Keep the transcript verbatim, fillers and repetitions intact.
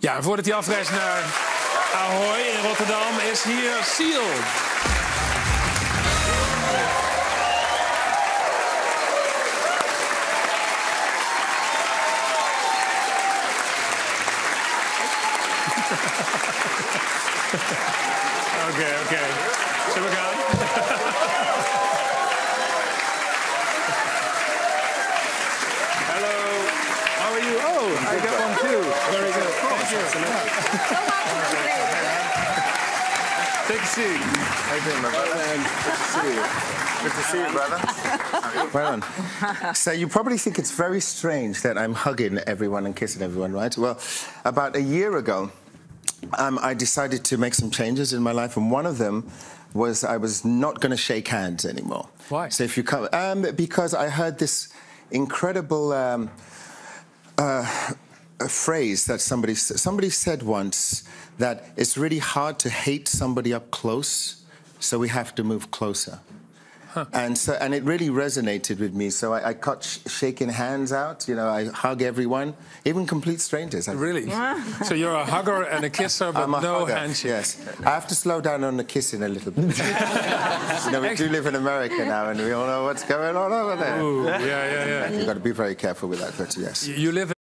Ja, en voordat hij afreist naar Ahoy in Rotterdam is hier Seal. Oké, oké. Zullen we gaan? Hello. How are you? Oh, I got one too. Very good. Thank you. Take a seat. How you doing, my brother? Good to see you. Good to see you, brother. Well done. So you probably think it's very strange that I'm hugging everyone and kissing everyone, right? Well, about a year ago, um, I decided to make some changes in my life, and one of them was I was not going to shake hands anymore. Why? So if you come, um, because I heard this incredible um, uh, a phrase that somebody somebody said once, that it's really hard to hate somebody up close, so we have to move closer. Huh. And so, and it really resonated with me. So I, I cut sh shaking hands out. You know, I hug everyone, even complete strangers. Really? So you're a hugger and a kisser, but I'm a no hugger, handshake. yes. I have to slow down on the kissing a little bit. You know, we do live in America now, and we all know what's going on over there. Ooh, yeah, yeah, yeah. You've got to be very careful with that, but yes. You live